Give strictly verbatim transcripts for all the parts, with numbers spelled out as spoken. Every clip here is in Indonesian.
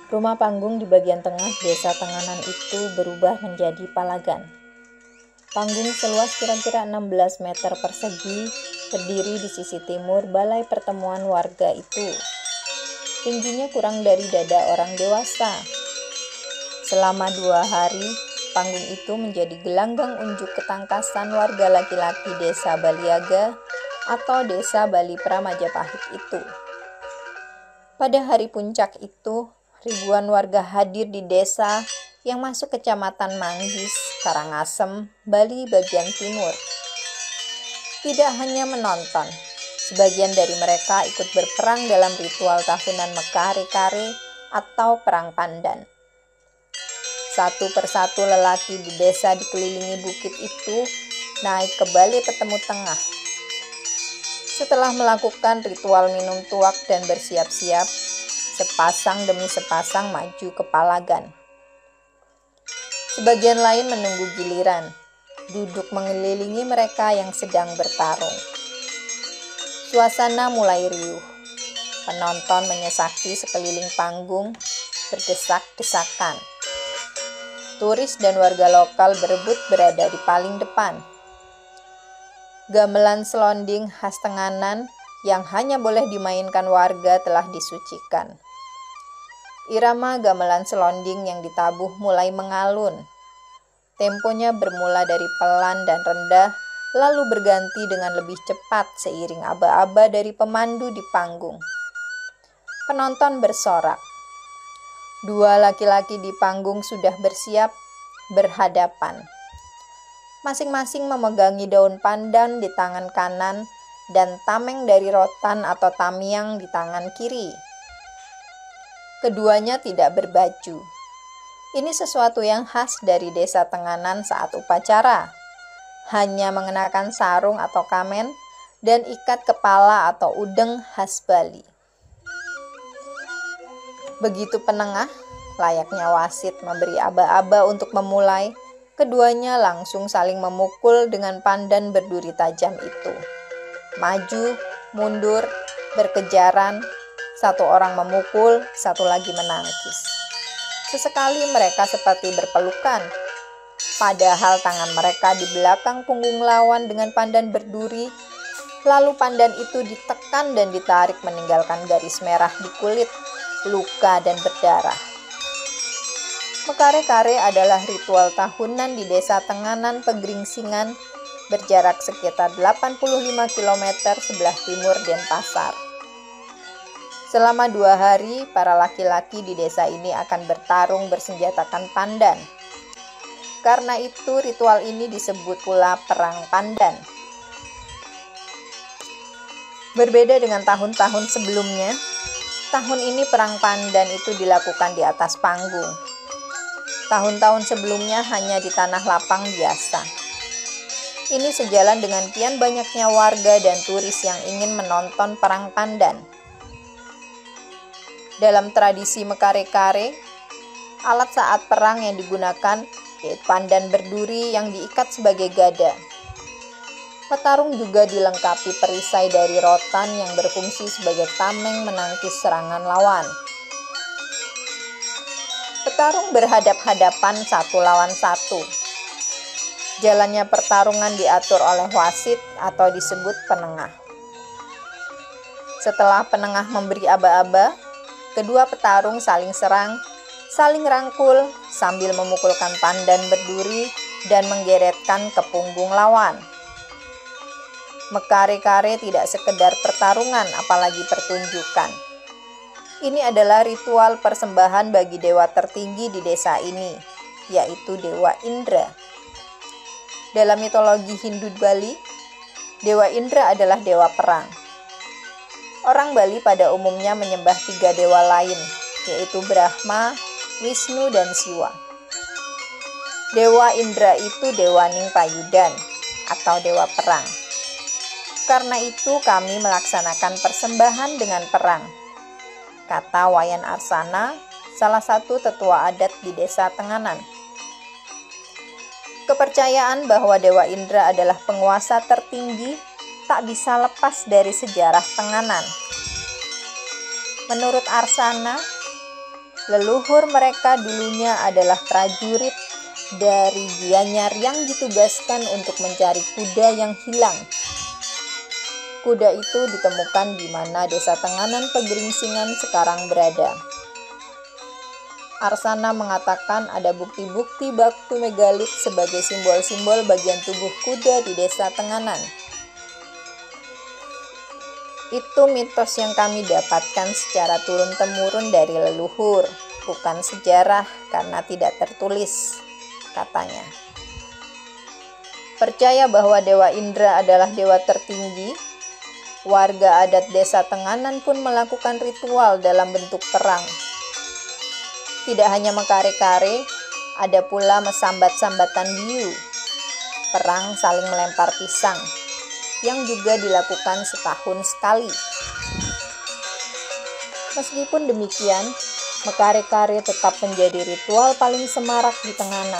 Rumah panggung di bagian tengah desa Tenganan itu berubah menjadi palagan. Panggung seluas kira-kira enam belas meter persegi berdiri di sisi timur balai pertemuan warga itu. Tingginya kurang dari dada orang dewasa. Selama dua hari, panggung itu menjadi gelanggang unjuk ketangkasan warga laki-laki desa Baliaga atau desa Bali Pramajapahit itu. Pada hari puncak itu, ribuan warga hadir di desa yang masuk kecamatan Manggis, Karangasem, Bali bagian timur. Tidak hanya menonton, sebagian dari mereka ikut berperang dalam ritual tahunan Mekare-Kare atau Perang Pandan. Satu persatu lelaki di desa dikelilingi bukit itu naik ke balai petemu tengah. Setelah melakukan ritual minum tuak dan bersiap-siap, sepasang demi sepasang maju ke palagan. Sebagian lain menunggu giliran, duduk mengelilingi mereka yang sedang bertarung. Suasana mulai riuh. Penonton menyesaki sekeliling panggung, berdesak-desakan. Turis dan warga lokal berebut berada di paling depan. Gamelan selonding khas Tenganan yang hanya boleh dimainkan warga telah disucikan. Irama gamelan selonding yang ditabuh mulai mengalun. Temponya bermula dari pelan dan rendah, lalu berganti dengan lebih cepat seiring aba-aba dari pemandu di panggung. Penonton bersorak. Dua laki-laki di panggung sudah bersiap, berhadapan. Masing-masing memegangi daun pandan di tangan kanan dan tameng dari rotan atau tamiang di tangan kiri. Keduanya tidak berbaju. Ini sesuatu yang khas dari desa Tenganan saat upacara. Hanya mengenakan sarung atau kamen dan ikat kepala atau udeng khas Bali. Begitu penengah, layaknya wasit memberi aba-aba untuk memulai, keduanya langsung saling memukul dengan pandan berduri tajam itu. Maju, mundur, berkejaran, satu orang memukul, satu lagi menangkis. Sesekali mereka seperti berpelukan, padahal tangan mereka di belakang punggung lawan dengan pandan berduri, lalu pandan itu ditekan dan ditarik meninggalkan garis merah di kulit, luka dan berdarah. Mekare-Kare adalah ritual tahunan di desa Tenganan Pegeringsingan, berjarak sekitar delapan puluh lima kilometer sebelah timur Denpasar. Selama dua hari, para laki-laki di desa ini akan bertarung bersenjatakan pandan. Karena itu, ritual ini disebut pula Perang Pandan. Berbeda dengan tahun-tahun sebelumnya, tahun ini Perang Pandan itu dilakukan di atas panggung. Tahun-tahun sebelumnya hanya di tanah lapang biasa. Ini sejalan dengan kian banyaknya warga dan turis yang ingin menonton Perang Pandan. Dalam tradisi Mekare-Kare, alat saat perang yang digunakan yaitu pandan berduri yang diikat sebagai gada. Petarung juga dilengkapi perisai dari rotan yang berfungsi sebagai tameng menangkis serangan lawan. Petarung berhadap-hadapan satu lawan satu. Jalannya pertarungan diatur oleh wasit atau disebut penengah. Setelah penengah memberi aba-aba, kedua petarung saling serang, saling rangkul sambil memukulkan pandan berduri dan menggeretkan ke punggung lawan. Mekare-Kare tidak sekedar pertarungan apalagi pertunjukan. Ini adalah ritual persembahan bagi dewa tertinggi di desa ini, yaitu Dewa Indra. Dalam mitologi Hindu Bali, Dewa Indra adalah dewa perang. Orang Bali pada umumnya menyembah tiga dewa lain, yaitu Brahma, Wisnu, dan Siwa. Dewa Indra itu Dewa Ningpayudan atau dewa perang. Karena itu kami melaksanakan persembahan dengan perang, kata Wayan Arsana, salah satu tetua adat di desa Tenganan. Kepercayaan bahwa Dewa Indra adalah penguasa tertinggi tak bisa lepas dari sejarah Tenganan. Menurut Arsana, Leluhur mereka dulunya adalah prajurit dari Gianyar yang ditugaskan untuk mencari kuda yang hilang. Kuda itu ditemukan di mana desa Tenganan Pegeringsingan sekarang berada. Arsana mengatakan ada bukti-bukti batu megalit sebagai simbol-simbol bagian tubuh kuda di desa Tenganan. Itu mitos yang kami dapatkan secara turun-temurun dari leluhur, bukan sejarah karena tidak tertulis, katanya. Percaya bahwa Dewa Indra adalah dewa tertinggi, warga adat desa Tenganan pun melakukan ritual dalam bentuk perang. Tidak hanya mekare-kare, ada pula mesambat-sambatan biu, perang saling melempar pisang, yang juga dilakukan setahun sekali. Meskipun demikian, mekare-kare tetap menjadi ritual paling semarak di Tenganan.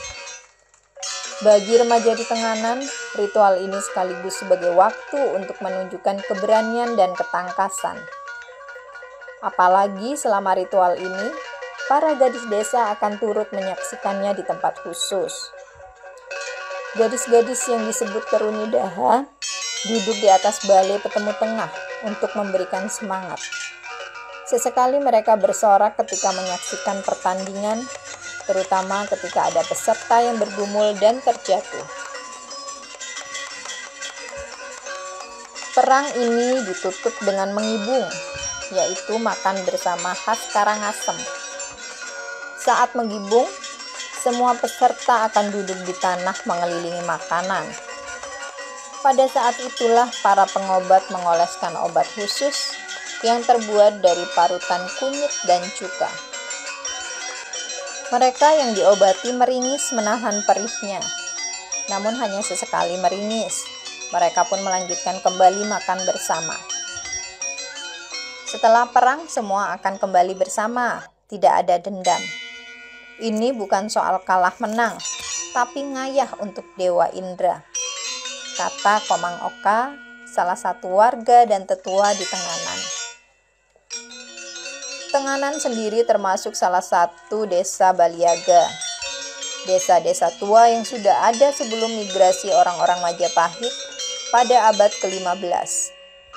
Bagi remaja di Tenganan, ritual ini sekaligus sebagai waktu untuk menunjukkan keberanian dan ketangkasan. Apalagi selama ritual ini, para gadis desa akan turut menyaksikannya di tempat khusus. Gadis-gadis yang disebut Terunidaha duduk di atas balai petemu tengah untuk memberikan semangat. Sesekali mereka bersorak ketika menyaksikan pertandingan, terutama ketika ada peserta yang bergumul dan terjatuh. Perang ini ditutup dengan mengibung, yaitu makan bersama khas Karangasem. Saat mengibung, semua peserta akan duduk di tanah mengelilingi makanan. Pada saat itulah para pengobat mengoleskan obat khusus yang terbuat dari parutan kunyit dan cuka. Mereka yang diobati meringis menahan perihnya, namun hanya sesekali meringis. Mereka pun melanjutkan kembali makan bersama. Setelah perang, semua akan kembali bersama, tidak ada dendam. Ini bukan soal kalah menang, tapi ngayah untuk Dewa Indra, kata Komang Oka, salah satu warga dan tetua di Tenganan. Tenganan sendiri termasuk salah satu desa Baliaga, desa-desa tua yang sudah ada sebelum migrasi orang-orang Majapahit pada abad kelima belas.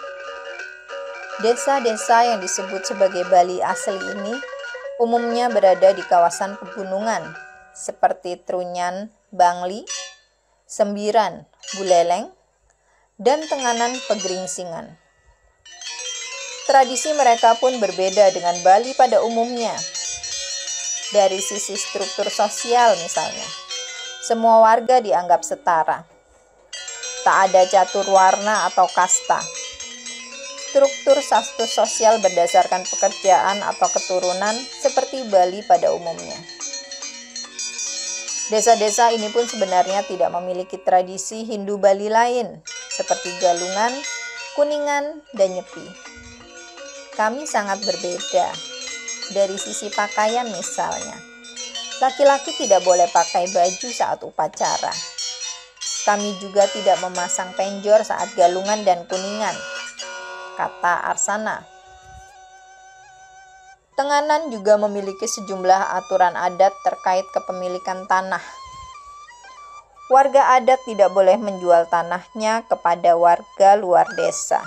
Desa-desa yang disebut sebagai Bali asli ini umumnya berada di kawasan pegunungan seperti Trunyan, Bangli, Sembiran, Buleleng, dan Tenganan Pegeringsingan. Tradisi mereka pun berbeda dengan Bali pada umumnya. Dari sisi struktur sosial misalnya, semua warga dianggap setara. Tak ada catur warna atau kasta. Struktur status sosial berdasarkan pekerjaan atau keturunan seperti Bali pada umumnya. Desa-desa ini pun sebenarnya tidak memiliki tradisi Hindu Bali lain seperti Galungan, Kuningan, dan Nyepi. Kami sangat berbeda. Dari sisi pakaian misalnya, laki-laki tidak boleh pakai baju saat upacara. Kami juga tidak memasang penjor saat Galungan dan Kuningan, kata Arsana. Tenganan juga memiliki sejumlah aturan adat terkait kepemilikan tanah. Warga adat tidak boleh menjual tanahnya kepada warga luar desa.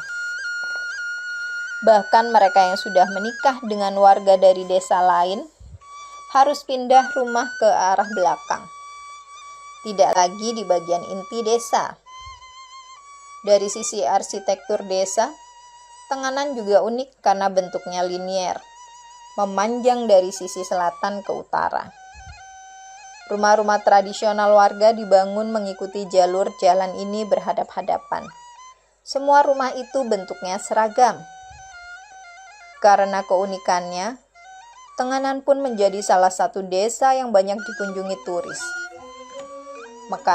Bahkan mereka yang sudah menikah dengan warga dari desa lain harus pindah rumah ke arah belakang, tidak lagi di bagian inti desa. Dari sisi arsitektur desa, Tenganan juga unik karena bentuknya linier, memanjang dari sisi selatan ke utara. Rumah-rumah tradisional warga dibangun mengikuti jalur jalan ini berhadap-hadapan. Semua rumah itu bentuknya seragam. Karena keunikannya, Tenganan pun menjadi salah satu desa yang banyak dikunjungi turis.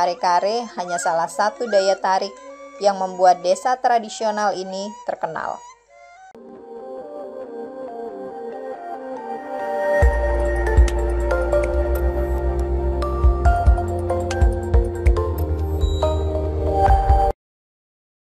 Mekare-kare hanya salah satu daya tarik yang membuat desa tradisional ini terkenal.